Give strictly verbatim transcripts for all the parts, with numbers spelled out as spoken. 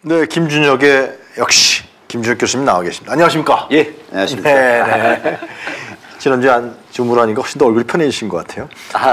네, 김준혁의 역시 김준혁 교수님 나와 계십니다. 안녕하십니까? 예, 안녕하십니까? 네, 네. 지난주에 한 주무라니까 훨씬 더 얼굴이 편해지신 것 같아요.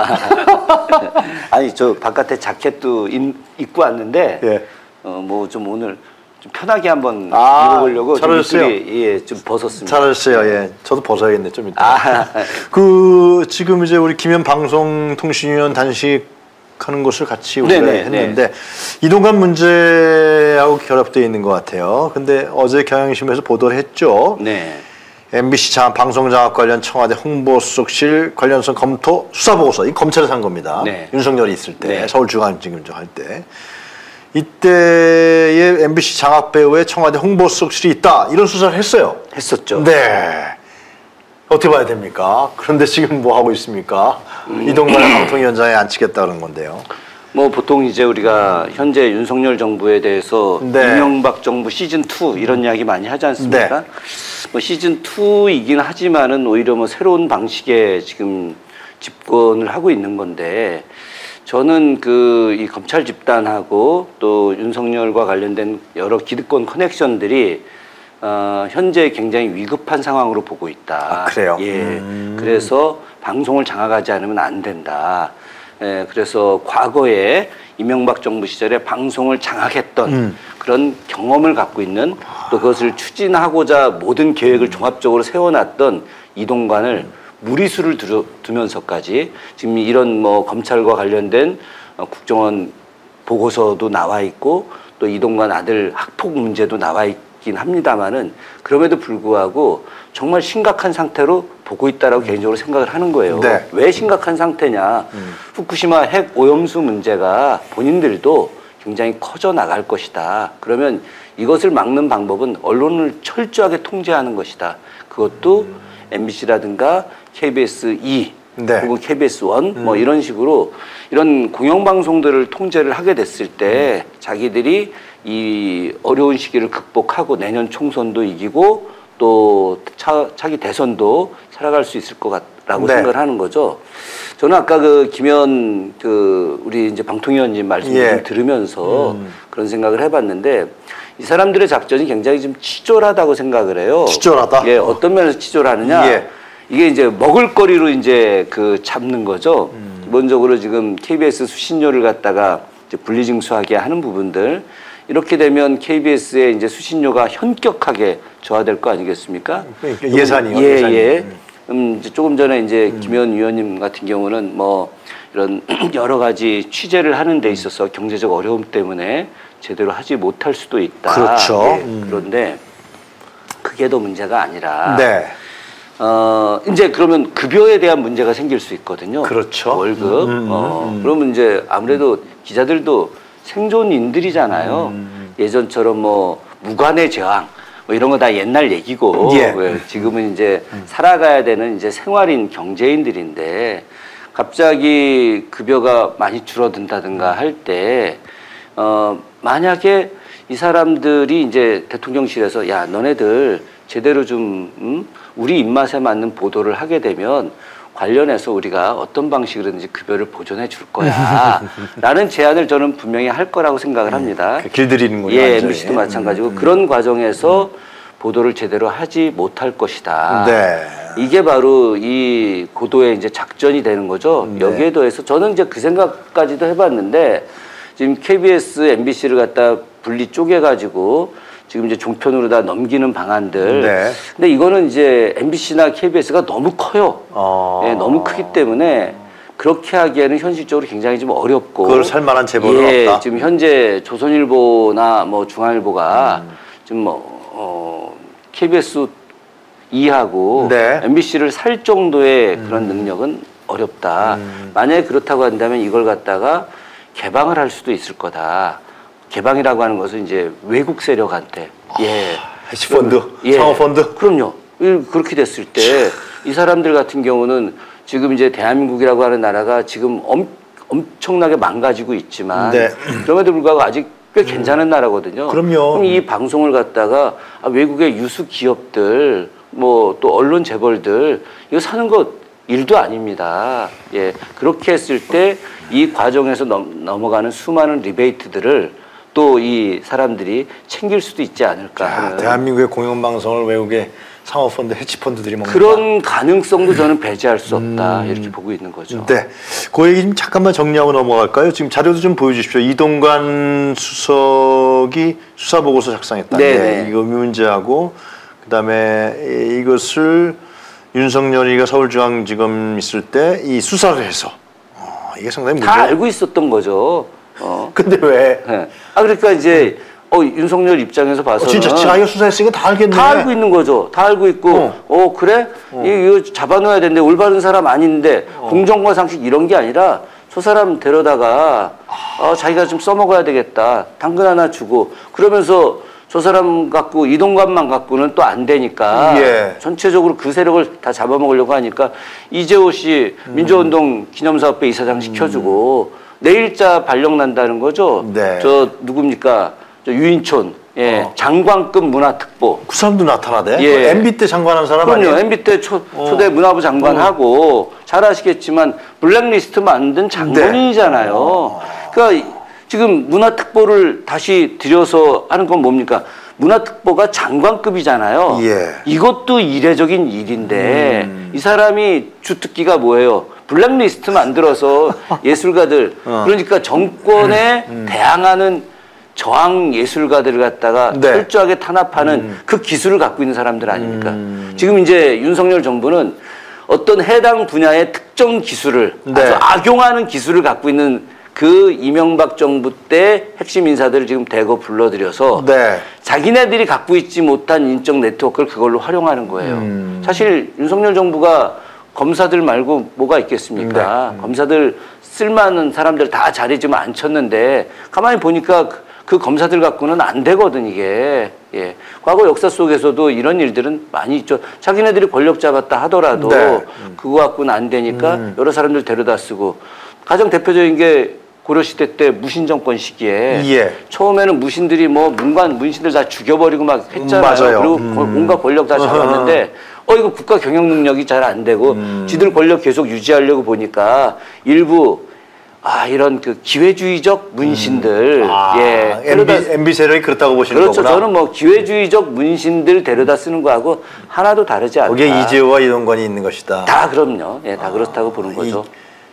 아니, 저 바깥에 자켓도 인, 입고 왔는데, 예. 어, 뭐 좀 오늘 좀 편하게 한번 아, 입어보려고 잘하셨어요. 좀, 예, 좀 벗었습니다. 잘하셨어요. 예, 저도 벗어야겠네 좀 이따. 아. 그 지금 이제 우리 김현 방송통신위원 단식 하는 것을 같이 우리가 네네, 했는데 네. 이동관 문제하고 결합되어 있는 것 같아요. 근데 어제 경향신문에서 보도를 했죠. 네. 엠비씨 장 방송장악 관련 청와대 홍보수석실 관련성 검토 수사보고서. 이 검찰에서 한 겁니다. 네. 윤석열이 있을 때 네. 서울중앙지검장 할 때. 이때의 엠비씨 장악 배우의 청와대 홍보수석실이 있다. 이런 수사를 했어요. 했었죠. 네. 어떻게 봐야 됩니까? 그런데 지금 뭐 하고 있습니까? 음. 이동관 방통위원장에 앉히겠다 그런 건데요. 뭐 보통 이제 우리가 현재 윤석열 정부에 대해서 네. 이명박 정부 시즌 투 이런 이야기 많이 하지 않습니까? 네. 뭐 시즌 투이긴 하지만은 오히려 뭐 새로운 방식의 지금 집권을 하고 있는 건데, 저는 그 이 검찰 집단하고 또 윤석열과 관련된 여러 기득권 커넥션들이 어, 현재 굉장히 위급한 상황으로 보고 있다. 아, 그래요? 예. 음. 그래서 방송을 장악하지 않으면 안 된다. 예, 그래서 과거에 이명박 정부 시절에 방송을 장악했던 음. 그런 경험을 갖고 있는, 또 그것을 추진하고자 모든 계획을 음. 종합적으로 세워놨던 이동관을 음. 무리수를 두려, 두면서까지 지금 이런 뭐 검찰과 관련된 어, 국정원 보고서도 나와 있고, 또 이동관 아들 학폭 문제도 나와 있긴 합니다만은, 그럼에도 불구하고 정말 심각한 상태로 보고 있다라고 음. 개인적으로 생각을 하는 거예요. 네. 왜 심각한 상태냐? 음. 후쿠시마 핵 오염수 문제가 본인들도 굉장히 커져 나갈 것이다. 그러면 이것을 막는 방법은 언론을 철저하게 통제하는 것이다. 그것도 음. 엠비씨라든가 케이비에스 이 네. 혹은 케이비에스 원 음. 뭐 이런 식으로 이런 공영방송들을 통제를 하게 됐을 때 음. 자기들이 이 어려운 시기를 극복하고 내년 총선도 이기고 또 차, 차기 대선도 살아갈 수 있을 것 같라고 네. 생각을 하는 거죠. 저는 아까 그 김현 그 우리 이제 방통위원님 말씀 예. 좀 들으면서 음. 그런 생각을 해봤는데, 이 사람들의 작전이 굉장히 좀 치졸하다고 생각을 해요. 치졸하다? 예, 어떤 면에서 치졸하느냐? 예. 이게 이제 먹을거리로 이제 그 잡는 거죠. 음. 기본적으로 지금 케이비에스 수신료를 갖다가 이제 분리징수하게 하는 부분들, 이렇게 되면 케이비에스의 이제 수신료가 현격하게 저하될 거 아니겠습니까? 그러니까 예산이요. 예, 예산이. 예. 음, 이제 조금 전에 이제 음. 김현 위원님 같은 경우는 뭐 이런 여러 가지 취재를 하는 데 있어서 경제적 어려움 때문에 제대로 하지 못할 수도 있다. 그렇죠. 예, 음. 그런데 그게 더 문제가 아니라. 네. 어, 이제 그러면 급여에 대한 문제가 생길 수 있거든요. 그렇죠. 월급. 음, 음, 어, 음. 그러면 이제 아무래도 기자들도 생존인들이잖아요. 음. 예전처럼 뭐 무관의 저항 뭐 이런 거 다 옛날 얘기고. 예. 지금은 이제 음. 살아가야 되는 이제 생활인 경제인들인데, 갑자기 급여가 많이 줄어든다든가 할 때, 어, 만약에 이 사람들이 이제 대통령실에서 야, 너네들 제대로 좀, 음? 우리 입맛에 맞는 보도를 하게 되면 관련해서 우리가 어떤 방식으로든지 급여를 보존해 줄 거야 라는 제안을 저는 분명히 할 거라고 생각을 합니다. 음, 길들이는군요. 예, 완전히. 엠비씨도 마찬가지고 음, 음. 그런 과정에서 음. 보도를 제대로 하지 못할 것이다. 네. 이게 바로 이 고도의 이제 작전이 되는 거죠. 네. 여기에 더해서 저는 이제 그 생각까지도 해봤는데, 지금 케이비에스, 엠비씨를 갖다 분리 쪼개가지고 지금 이제 종편으로 다 넘기는 방안들. 네. 근데 이거는 이제 엠비씨나 케이비에스가 너무 커요. 어... 예, 너무 크기 때문에 그렇게 하기에는 현실적으로 굉장히 좀 어렵고. 그걸 살 만한 재벌은 예, 없다. 지금 현재 조선일보나 뭐 중앙일보가 음. 지금 뭐, 어, 케이비에스 이하고 네. 엠비씨를 살 정도의 음. 그런 능력은 어렵다. 음. 만약에 그렇다고 한다면 이걸 갖다가 개방을 할 수도 있을 거다. 개방이라고 하는 것은 이제 외국 세력한테, 예, 해시펀드, 예, 상업펀드, 그럼요. 그렇게 됐을 때 이 사람들 같은 경우는 지금 이제 대한민국이라고 하는 나라가 지금 엄, 엄청나게 망가지고 있지만 네. 그럼에도 불구하고 아직 꽤 괜찮은 음. 나라거든요. 그럼요. 그럼 이 방송을 갖다가 아, 외국의 유수 기업들, 뭐 또 언론 재벌들 이거 사는 거 일도 아닙니다. 예, 그렇게 했을 때 이 과정에서 넘, 넘어가는 수많은 리베이트들을 또 이 사람들이 챙길 수도 있지 않을까 자, 하는 대한민국의 공영방송을 외국의 사모펀드, 해치펀드들이 먹는다. 그런 가능성도 저는 배제할 수 없다. 음. 이렇게 보고 있는 거죠. 네, 그 얘기 좀 잠깐만 정리하고 넘어갈까요? 지금 자료도 좀 보여주십시오. 이동관 수석이 수사보고서 작성했다는데 이거 문제하고 그다음에 이것을 윤석열이가 서울중앙지검 있을 때 이 수사를 해서 어, 이게 상당히 문제. 다 알고 있었던 거죠. 어. 근데 왜? 네. 아 그러니까 이제 어, 윤석열 입장에서 봐서는 어, 진짜 자기가 수사했으니까 다 알겠네. 다 알고 있는 거죠. 다 알고 있고 어, 어 그래? 어. 이거 잡아놓아야 되는데 올바른 사람 아닌데 어. 공정과 상식 이런 게 아니라 저 사람 데려다가 어, 자기가 좀 써먹어야 되겠다. 당근 하나 주고 그러면서 저 사람 갖고 이동관만 갖고는 또 안 되니까 예. 전체적으로 그 세력을 다 잡아먹으려고 하니까 이재호 씨 음. 민주운동 기념사업회 이사장 시켜주고 음. 내일자 발령 난다는 거죠. 네. 저 누굽니까? 저 유인촌 예 어. 장관급 문화특보 그 사람도 나타나대? 예. 그 엠비 때 장관한 사람 그럼요. 아니에요? 엠비 때 초, 어. 초대 문화부 장관하고 어. 잘 아시겠지만 블랙리스트 만든 장본인이잖아요. 네. 어. 그러니까 지금 문화특보를 다시 들여서 하는 건 뭡니까? 문화특보가 장관급이잖아요. 예. 이것도 이례적인 일인데 음. 이 사람이 주특기가 뭐예요? 블랙리스트 만들어서 예술가들 어. 그러니까 정권에 음. 음. 대항하는 저항 예술가들을 갖다가 네. 철저하게 탄압하는 음. 그 기술을 갖고 있는 사람들 아닙니까? 음. 지금 이제 윤석열 정부는 어떤 해당 분야의 특정 기술을 네. 아주 악용하는 기술을 갖고 있는 그 이명박 정부 때 핵심 인사들을 지금 대거 불러들여서 네. 자기네들이 갖고 있지 못한 인적 네트워크를 그걸로 활용하는 거예요. 음. 사실 윤석열 정부가 검사들 말고 뭐가 있겠습니까? 네. 검사들 쓸만한 사람들 다 자리 좀 앉혔는데 가만히 보니까 그, 그 검사들 갖고는 안 되거든 이게. 예. 과거 역사 속에서도 이런 일들은 많이 있죠. 자기네들이 권력 잡았다 하더라도 네. 그거 갖고는 안 되니까 음. 여러 사람들 데려다 쓰고 가장 대표적인 게 고려시대 때 무신정권 시기에 예. 처음에는 무신들이 뭐 문관 문신들 다 죽여버리고 막 했잖아요. 음, 그리고 음. 온갖 권력 다 잡았는데 어 이거 국가 경영 능력이 잘 안 되고 음. 지들 권력 계속 유지하려고 보니까 일부 아 이런 그 기회주의적 문신들 음. 아, 예 엠비, 엠비 세력이 그렇다고 보시는 그렇죠. 거구나. 저는 뭐 기회주의적 문신들 데려다 쓰는 거하고 하나도 다르지 않다. 거기에 이재호와 이동관이 있는 것이다. 다 그럼요. 예, 다 아, 그렇다고 보는 거죠.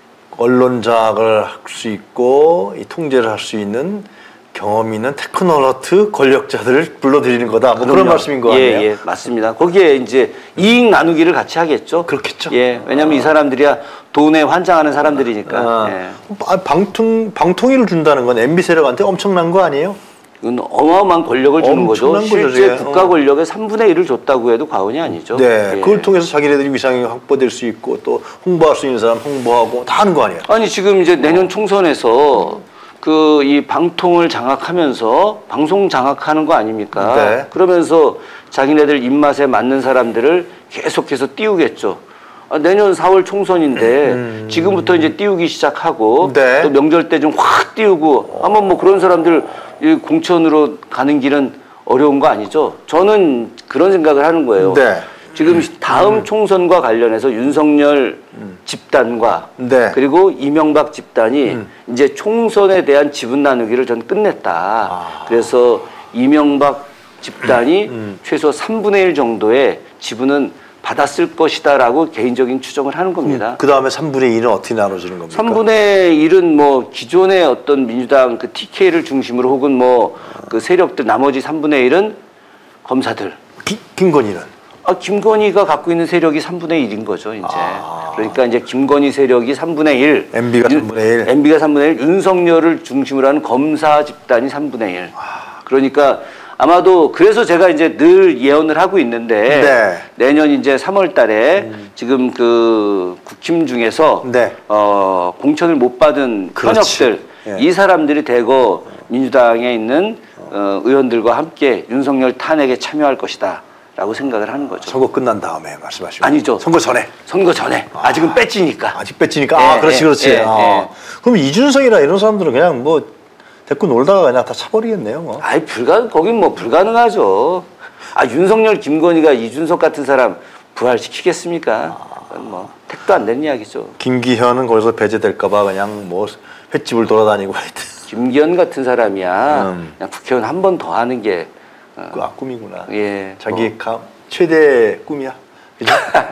언론 장악을 할 수 있고 이 통제를 할 수 있는 경험 있는 테크노라트 권력자들을 불러들이는 거다. 뭐 그런 말씀인 거 아니에요? 예, 예, 맞습니다. 거기에 이제 이익 나누기를 같이 하겠죠. 그렇겠죠. 예, 왜냐하면 아. 이 사람들이야 돈에 환장하는 사람들이니까. 아. 예. 아, 방통 방통위를 준다는 건 엠비 세력한테 엄청난 거 아니에요? 이건 어마어마한 권력을 주는 거죠. 실제 거죠, 국가 권력의 삼분의 일을 줬다고 해도 과언이 아니죠. 네, 예. 그걸 통해서 자기네들이 위상이 확보될 수 있고 또 홍보할 수 있는 사람 홍보하고 다 하는 거 아니에요? 아니 지금 이제 내년 총선에서 그 이 방통을 장악하면서 방송 장악하는 거 아닙니까? 네. 그러면서 자기네들 입맛에 맞는 사람들을 계속해서 띄우겠죠. 아, 내년 사월 총선인데 음. 지금부터 이제 띄우기 시작하고 네. 또 명절 때 좀 확 띄우고 한번 뭐 그런 사람들 공천으로 가는 길은 어려운 거 아니죠? 저는 그런 생각을 하는 거예요. 네. 지금 다음 음. 총선과 관련해서 윤석열 음. 집단과 네. 그리고 이명박 집단이 음. 이제 총선에 대한 지분 나누기를 전 끝냈다. 아. 그래서 이명박 집단이 음. 최소 삼분의 일 정도의 지분은 받았을 것이다라고 개인적인 추정을 하는 겁니다. 음, 그 다음에 삼분의 일은 어떻게 나눠지는 겁니까? 삼분의 일은 뭐 기존의 어떤 민주당 그 티케이를 중심으로 혹은 뭐 그 세력들 나머지 삼분의 일은 검사들. 기, 김건희는? 아, 김건희가 갖고 있는 세력이 삼분의 일인 거죠, 이제. 아. 그러니까 이제 김건희 세력이 삼분의 일. 엠비가 삼분의 일. 엠비가 삼분의 일. 윤석열을 중심으로 하는 검사 집단이 삼분의 일. 아. 그러니까 아마도 그래서 제가 이제 늘 예언을 하고 있는데 네. 내년 이제 삼월 달에 음. 지금 그 국힘 중에서 네. 어, 공천을 못 받은 그렇지. 현역들 예. 이 사람들이 대거 민주당에 있는 어, 의원들과 함께 윤석열 탄핵에 참여할 것이다. 라고 생각을 하는 거죠. 선거 끝난 다음에 말씀하시면 아니죠. 선거 전에. 선거 전에. 아, 아직은 뺏지니까. 아직 뺏지니까. 예, 아, 그렇지, 그렇지. 예, 아. 예. 그럼 이준석이나 이런 사람들은 그냥 뭐 데리고 놀다가 그냥 다 차버리겠네요. 뭐. 아이, 불가, 거긴 뭐 불가능하죠. 아, 윤석열, 김건희가 이준석 같은 사람 부활시키겠습니까? 그건 뭐 택도 안 되는 이야기죠. 김기현은 거기서 배제될까봐 그냥 뭐 횟집을 돌아다니고 하여튼. 김기현 같은 사람이야. 음. 그냥 국회의원 한 번 더 하는 게 어, 그 아, 꿈이구나. 예, 자기 뭐. 감, 최대 꿈이야. 그죠?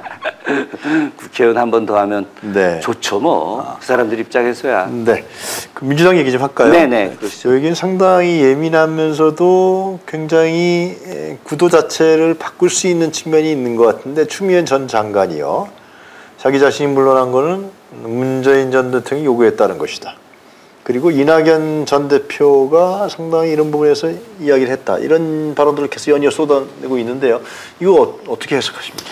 국회의원 한 번 더 하면 네. 좋죠 뭐. 아. 그 사람들 입장에서야. 네. 그 민주당 얘기 좀 할까요? 네네. 그러시죠. 여기는 상당히 예민하면서도 굉장히 구도 자체를 바꿀 수 있는 측면이 있는 것 같은데 추미애 전 장관이요. 자기 자신이 물러난 거는 문재인 전 대통령이 요구했다는 것이다. 그리고 이낙연 전 대표가 상당히 이런 부분에서 이야기를 했다. 이런 발언들을 계속 연이어 쏟아내고 있는데요. 이거 어, 어떻게 해석하십니까?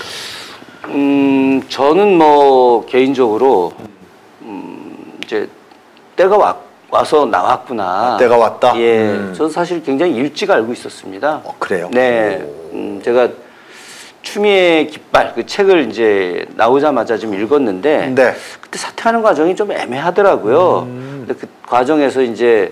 음, 저는 뭐 개인적으로 음, 이제 때가 와, 와서 나왔구나. 아, 때가 왔다. 예, 음. 저는 사실 굉장히 일찍 알고 있었습니다. 어, 그래요? 네, 음, 제가 추미애 깃발 그 책을 이제 나오자마자 좀 읽었는데 네. 그때 사퇴하는 과정이 좀 애매하더라고요. 음. 근데 그 과정에서 이제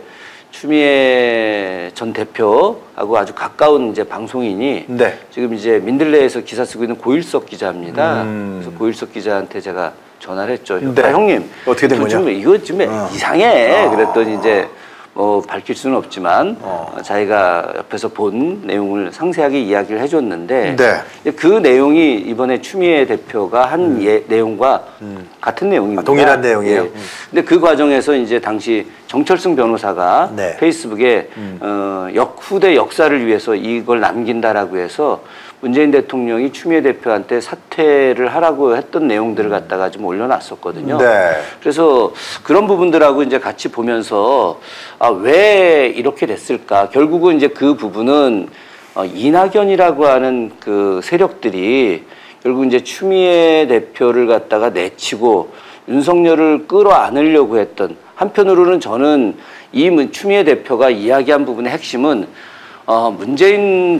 추미애 전 대표하고 아주 가까운 이제 방송인이 네. 지금 이제 민들레에서 기사 쓰고 있는 고일석 기자입니다. 음. 그래서 고일석 기자한테 제가 전화를 했죠. 네. 아, 형님 어떻게 된 거냐? 이거 좀 어. 이상해. 어. 그랬더니 이제 뭐 밝힐 수는 없지만 어. 자기가 옆에서 본 내용을 상세하게 이야기를 해줬는데 네. 그 내용이 이번에 추미애 대표가 한 음. 예, 내용과 음. 같은 내용입니다. 아, 동일한 내용이에요. 예. 근데 그 과정에서 이제 당시 정철승 변호사가 네. 페이스북에 음. 어, 역 후대 역사를 위해서 이걸 남긴다라고 해서 문재인 대통령이 추미애 대표한테 사퇴를 하라고 했던 내용들을 갖다가 좀 올려놨었거든요. 네. 그래서 그런 부분들하고 이제 같이 보면서 아, 왜 이렇게 됐을까? 결국은 이제 그 부분은 어, 이낙연이라고 하는 그 세력들이 결국 이제 추미애 대표를 갖다가 내치고 윤석열을 끌어안으려고 했던, 한편으로는 저는 이 추미애 대표가 이야기한 부분의 핵심은 어, 문재인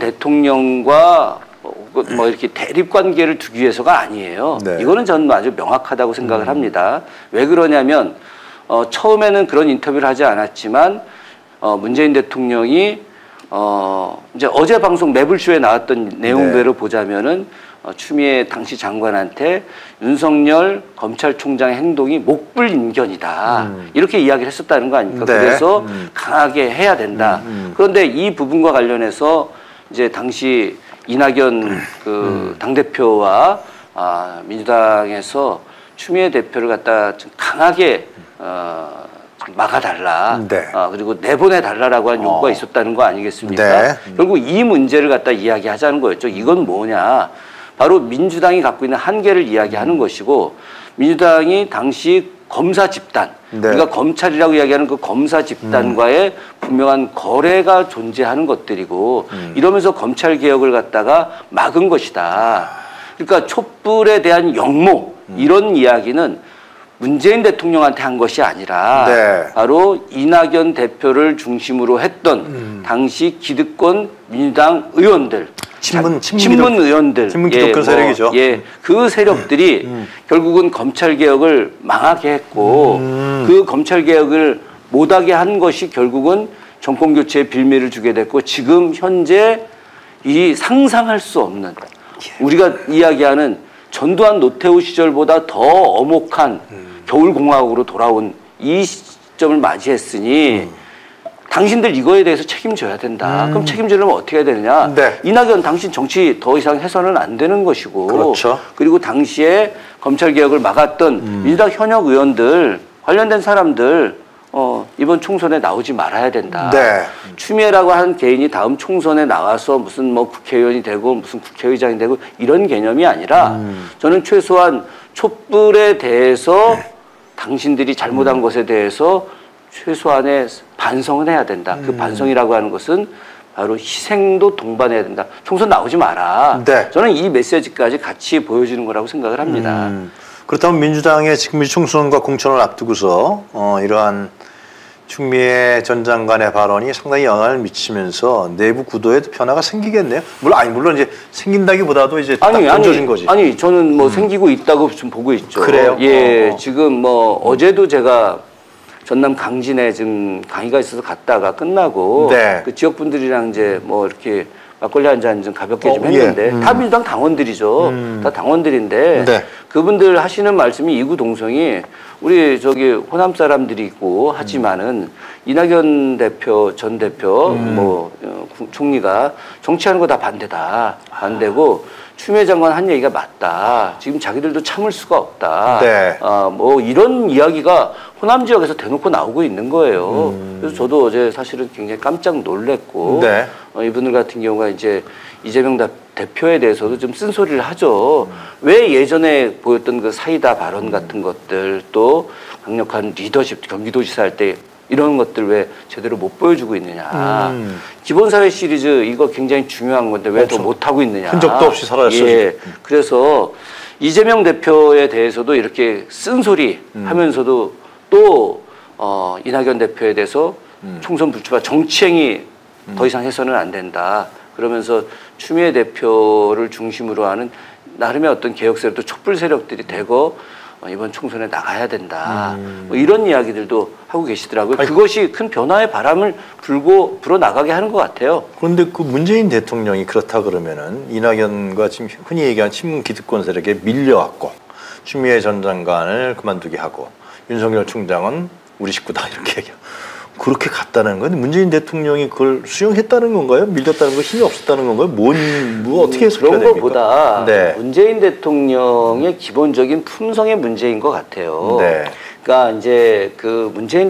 대통령과 뭐 이렇게 대립 관계를 두기 위해서가 아니에요. 네. 이거는 저는 아주 명확하다고 생각을 음. 합니다. 왜 그러냐면 어, 처음에는 그런 인터뷰를 하지 않았지만 어, 문재인 대통령이 어, 이제 어제 방송 매불쇼에 나왔던 내용대로 네. 보자면은 어, 추미애 당시 장관한테 윤석열 검찰총장의 행동이 목불인견이다. 음. 이렇게 이야기를 했었다는 거 아닙니까? 네. 그래서 음. 강하게 해야 된다. 음, 음. 그런데 이 부분과 관련해서 이제 당시 이낙연 그 음. 당대표와 아, 민주당에서 추미애 대표를 갖다 좀 강하게 어, 막아달라. 네. 어, 그리고 내보내달라라고 한 요구가 어. 있었다는 거 아니겠습니까? 네. 결국 이 문제를 갖다 이야기하자는 거였죠. 이건 뭐냐. 바로 민주당이 갖고 있는 한계를 이야기하는 음. 것이고, 민주당이 당시 검사 집단, 네. 우리가 검찰이라고 이야기하는 그 검사 집단과의 음. 분명한 거래가 존재하는 것들이고 음. 이러면서 검찰 개혁을 갖다가 막은 것이다. 그러니까 촛불에 대한 역모 음. 이런 이야기는 문재인 대통령한테 한 것이 아니라 네. 바로 이낙연 대표를 중심으로 했던 음. 당시 기득권 민주당 의원들, 친문, 친문, 친문 의원들, 친문 기독권 예, 세력이죠. 뭐, 예, 그 세력들이 음, 음. 결국은 검찰 개혁을 망하게 했고 음. 그 검찰 개혁을 못하게 한 것이 결국은 정권 교체에 빌미를 주게 됐고 지금 현재 이 상상할 수 없는 우리가 이야기하는 전두환 노태우 시절보다 더 엄혹한 음. 겨울공화국으로 돌아온 이 시점을 맞이했으니. 음. 당신들 이거에 대해서 책임져야 된다. 음. 그럼 책임지려면 어떻게 해야 되느냐. 네. 이낙연 당신 정치 더 이상 해서는 안 되는 것이고 그렇죠. 그리고 당시에 검찰개혁을 막았던 음. 민주당 현역 의원들 관련된 사람들 어, 이번 총선에 나오지 말아야 된다. 네. 추미애라고 하는 개인이 다음 총선에 나와서 무슨 뭐 국회의원이 되고 무슨 국회의장이 되고 이런 개념이 아니라 음. 저는 최소한 촛불에 대해서 네. 당신들이 잘못한 음. 것에 대해서 최소한의 반성은 해야 된다. 음. 그 반성이라고 하는 것은 바로 희생도 동반해야 된다. 총선 나오지 마라. 네. 저는 이 메시지까지 같이 보여주는 거라고 생각을 합니다. 음. 그렇다면 민주당의 지금 총선과 공천을 앞두고서 어, 이러한 추미애 전 장관의 발언이 상당히 영향을 미치면서 내부 구도에도 변화가 생기겠네요. 물론 아니 물론 이제 생긴다기보다도 이제 딱 아니, 던져진 아니, 거지. 아니 저는 뭐 음. 생기고 있다고 좀 보고 있죠. 그래요? 예, 어. 지금 뭐 음. 어제도 제가 전남 강진에 지금 강의가 있어서 갔다가 끝나고 네. 그 지역 분들이랑 이제 뭐 이렇게 막걸리 한 잔 좀 가볍게 어, 좀 했는데 예. 음. 다 민주당 당원들이죠. 음. 다 당원들인데 네. 그분들 하시는 말씀이 이구동성이 우리 저기 호남 사람들이 있고 하지만은 음. 이낙연 대표 전 대표 음. 뭐 총리가 정치하는 거 다 반대다. 반대고 아. 추미애 장관 한 얘기가 맞다. 지금 자기들도 참을 수가 없다. 네. 어, 뭐 이런 이야기가 호남 지역에서 대놓고 나오고 있는 거예요. 음. 그래서 저도 어제 사실은 굉장히 깜짝 놀랐고 네. 어, 이분들 같은 경우가 이제 이재명 대표에 대해서도 좀 쓴소리를 하죠. 음. 왜 예전에 보였던 그 사이다 발언 같은 것들 또 강력한 리더십 경기도지사 할 때 이런 것들 왜 제대로 못 보여주고 있느냐. 음. 기본사회 시리즈 이거 굉장히 중요한 건데 왜 더 못하고 있느냐. 흔적도 없이 사라졌어요. 예. 그래서 이재명 대표에 대해서도 이렇게 쓴소리 음. 하면서도 또 어, 이낙연 대표에 대해서 음. 총선 불출마 정치행위 음. 더 이상 해서는 안 된다. 그러면서 추미애 대표를 중심으로 하는 나름의 어떤 개혁 세력도 촛불 세력들이 대거 이번 총선에 나가야 된다. 음. 뭐 이런 이야기들도 하고 계시더라고요. 아니, 그것이 큰 변화의 바람을 불고 불어나가게 하는 것 같아요. 그런데 그 문재인 대통령이 그렇다 그러면은 이낙연과 지금 흔히 얘기하는 친문 기득권 세력에 밀려왔고 추미애 전 장관을 그만두게 하고 윤석열 총장은 우리 식구다 이렇게 얘기하고 그렇게 갔다는 건 문재인 대통령이 그걸 수용했다는 건가요? 밀렸다는 거 힘이 없었다는 건가요? 뭔, 뭐 어떻게 해석해야 됩니까? 그런 것보다 네. 문재인 대통령의 기본적인 품성의 문제인 것 같아요. 네. 그러니까 이제 그 문재인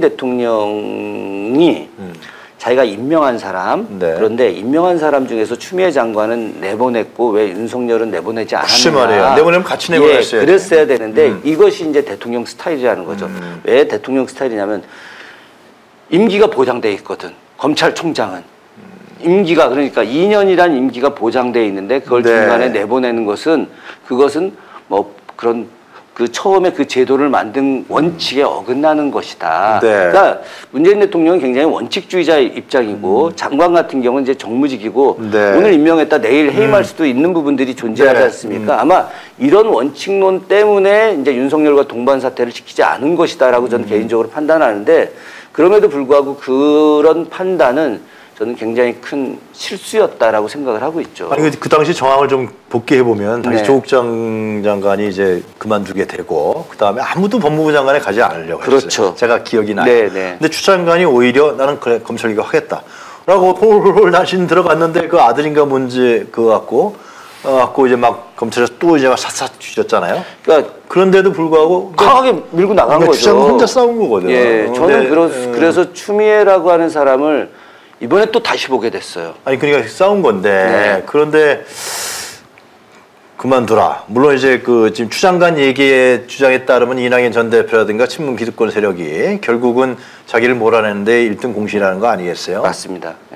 대통령이 음. 자기가 임명한 사람 네. 그런데 임명한 사람 중에서 추미애 장관은 내보냈고 왜 윤석열은 내보내지 않았느냐. 글쎄 말이에요. 내보내면 같이 내보냈어야 예, 그랬어야 되는데 음. 이것이 이제 대통령 스타일이라는 거죠. 음. 왜 대통령 스타일이냐면 임기가 보장돼 있거든. 검찰총장은 임기가 그러니까 이 년이란 임기가 보장돼 있는데 그걸 네. 중간에 내보내는 것은 그것은 뭐 그런 그 처음에 그 제도를 만든 원칙에 어긋나는 것이다. 네. 그러니까 문재인 대통령은 굉장히 원칙주의자 입장이고 음. 장관 같은 경우는 이제 정무직이고 네. 오늘 임명했다 내일 해임할 음. 수도 있는 부분들이 존재하지 네. 않습니까? 음. 아마 이런 원칙론 때문에 이제 윤석열과 동반 사태를 시키지 않은 것이다라고 저는 음. 개인적으로 판단하는데. 그럼에도 불구하고 그런 판단은 저는 굉장히 큰 실수였다라고 생각을 하고 있죠. 아니 그 당시 정황을 좀 복귀해 보면 당시 네. 조국 장 장관이 이제 그만두게 되고 그 다음에 아무도 법무부 장관에 가지 않으려고 했어요. 그렇죠. 제가 기억이 나요. 네, 네. 근데 추 장관이 오히려 나는 그래 검찰 개혁 하겠다라고 홀홀 다시 들어갔는데 그 아들인가 뭔지 그거 갖고 어 갖고 이제 막 검찰에서 또 이제 막 샅샅 뒤졌잖아요. 그러니까 그런데도 불구하고 강하게 밀고 나간 그러니까 거죠. 추장관 혼자 싸운 거거든요. 예, 저는 그러, 그래서 추미애라고 하는 사람을 이번에 또 다시 보게 됐어요. 아니 그러니까 싸운 건데 네. 그런데 그만두라. 물론 이제 그 지금 추 장관 얘기에 주장에 따르면 이낙연 전 대표라든가 친문 기득권 세력이 결국은 자기를 몰아내는데 일 등 공신이라는 거 아니겠어요? 맞습니다. 예.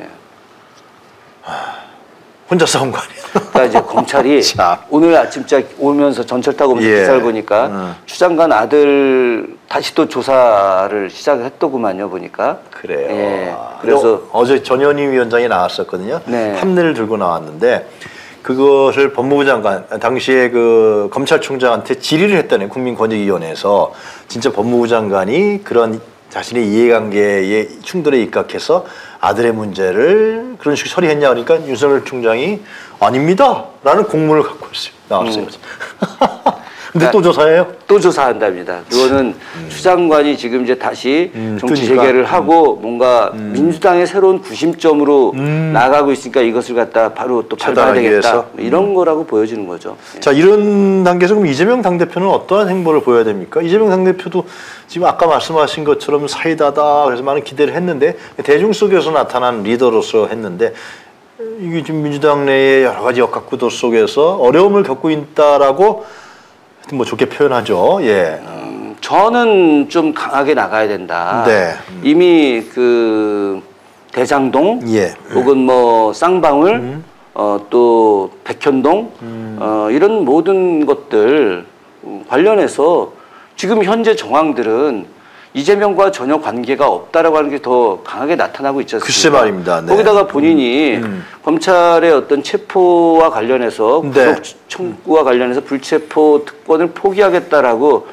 혼자 싸운 거 아니에요? 그러니까 이제 검찰이 오늘 아침짝 오면서 전철 타고 오면서 예. 기사를 보니까 음. 추 장관 아들 다시 또 조사를 시작했더구만요 보니까. 그래요. 예. 그래서 어제 전현희 위원장이 나왔었거든요. 네. 판례를 들고 나왔는데 그것을 법무부 장관 당시에 그 검찰총장한테 질의를 했다는 국민권익위원회에서 진짜 법무부 장관이 그런 자신의 이해관계에 충돌에 입각해서 아들의 문제를 그런 식으로 처리했냐 그러니까 윤석열 총장이 아닙니다 라는 공문을 갖고 있어요. 나왔어요. 음. 근데 또 조사해요? 또 조사한답니다. 그거는 음. 추 장관이 지금 이제 다시 음, 정치 뜨니까. 재개를 하고 음. 뭔가 음. 민주당의 새로운 구심점으로 음. 나가고 있으니까 이것을 갖다 바로 또 밟아야 되겠다. 이런 음. 거라고 보여지는 거죠. 자, 이런 단계에서 그럼 이재명 당대표는 어떠한 행보를 보여야 됩니까? 이재명 당대표도 지금 아까 말씀하신 것처럼 사이다다 그래서 많은 기대를 했는데 대중 속에서 나타난 리더로서 했는데 이게 지금 민주당 내의 여러 가지 역학구도 속에서 어려움을 겪고 있다라고 뭐 좋게 표현하죠. 예. 음, 저는 좀 강하게 나가야 된다. 네. 음. 이미 그 대장동, 예. 혹은 뭐 쌍방울, 음. 어, 또 백현동, 음. 어, 이런 모든 것들 관련해서 지금 현재 정황들은 이재명과 전혀 관계가 없다라고 하는 게 더 강하게 나타나고 있지 않습니까? 글쎄 말입니다. 네. 거기다가 본인이 음, 음. 검찰의 어떤 체포와 관련해서 구속 네. 청구와 관련해서 불체포 특권을 포기하겠다라고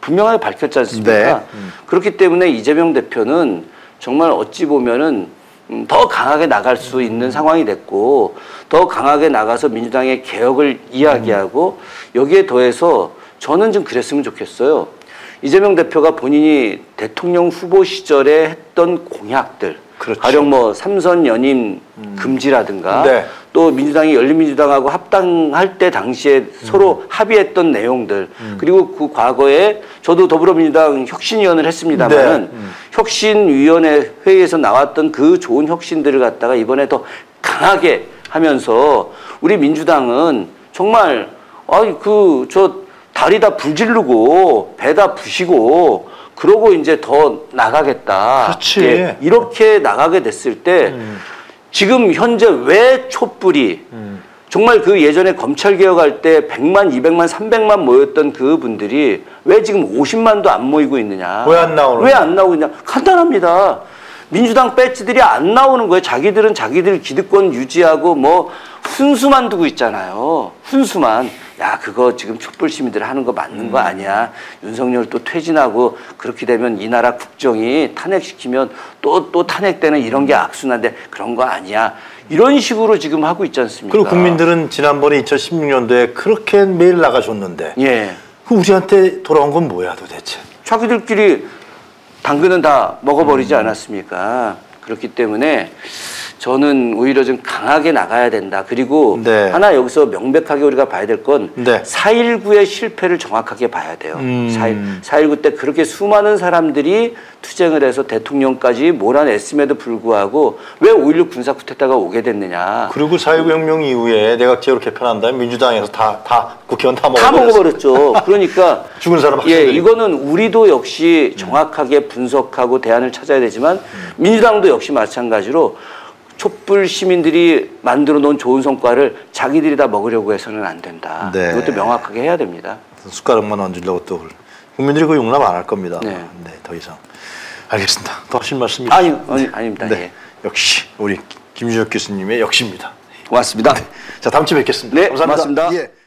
분명하게 밝혔지 않습니까? 네. 음. 그렇기 때문에 이재명 대표는 정말 어찌 보면은 음, 더 강하게 나갈 수 있는 상황이 됐고 더 강하게 나가서 민주당의 개혁을 이야기하고 여기에 더해서 저는 좀 그랬으면 좋겠어요. 이재명 대표가 본인이 대통령 후보 시절에 했던 공약들 그렇죠. 가령 뭐 삼선 연임 음. 금지라든가 네. 또 민주당이 열린민주당하고 합당할 때 당시에 음. 서로 합의했던 내용들 음. 그리고 그 과거에 저도 더불어민주당 혁신위원을 했습니다만은 네. 음. 혁신위원회 회의에서 나왔던 그 좋은 혁신들을 갖다가 이번에 더 강하게 하면서 우리 민주당은 정말 아이 그 저 다리 다 불지르고 배 다 부시고 그러고 이제 더 나가겠다. 그렇지. 예, 이렇게 나가게 됐을 때 음. 지금 현재 왜 촛불이 음. 정말 그 예전에 검찰 개혁할 때 백만, 이백만, 삼백만 모였던 그 분들이 왜 지금 오십만도 안 모이고 있느냐. 왜 안 나오는 왜 안 나오고 있냐. 간단합니다. 민주당 배지들이 안 나오는 거예요. 자기들은 자기들 기득권 유지하고 뭐 훈수만 두고 있잖아요. 훈수만. 야 그거 지금 촛불 시민들 하는 거 맞는 음. 거 아니야. 윤석열 또 퇴진하고 그렇게 되면 이 나라 국정이 탄핵시키면 또 또 탄핵되는 이런 게 악순환데 그런 거 아니야. 이런 식으로 지금 하고 있지 않습니까? 그리고 국민들은 지난번에 이천십육 년도에 그렇게 매일 나가줬는데 예. 그 우리한테 돌아온 건 뭐야 도대체? 자기들끼리 당근은 다 먹어버리지 음. 않았습니까? 그렇기 때문에 저는 오히려 좀 강하게 나가야 된다. 그리고 네. 하나 여기서 명백하게 우리가 봐야 될 건 네. 사 일구의 실패를 정확하게 봐야 돼요. 음. 사 일구 때 그렇게 수많은 사람들이 투쟁을 해서 대통령까지 몰아냈음에도 불구하고 왜 오일육 군사 쿠데타가 오게 됐느냐. 그리고 사 일구 혁명 이후에 내각제로 개편한 다음에 민주당에서 다, 다 국회의원 다 먹어버렸어요. 다 먹어버렸죠. 그러니까 죽은 사람 예, 이거는 우리도 역시 정확하게 분석하고 대안을 찾아야 되지만 음. 민주당도 역시 마찬가지로 촛불 시민들이 만들어 놓은 좋은 성과를 자기들이 다 먹으려고 해서는 안 된다. 네. 이것도 명확하게 해야 됩니다. 숟가락만 얹으려고 또 국민들이 그 용납 안 할 겁니다. 네. 네, 더 이상. 알겠습니다. 더 하실 말씀이 아니, 아니, 아닙니다. 네. 예. 역시 우리 김준혁 교수님의 역시입니다. 고맙습니다. 네. 자, 다음 주에 뵙겠습니다. 네, 감사합니다. 고맙습니다. 예.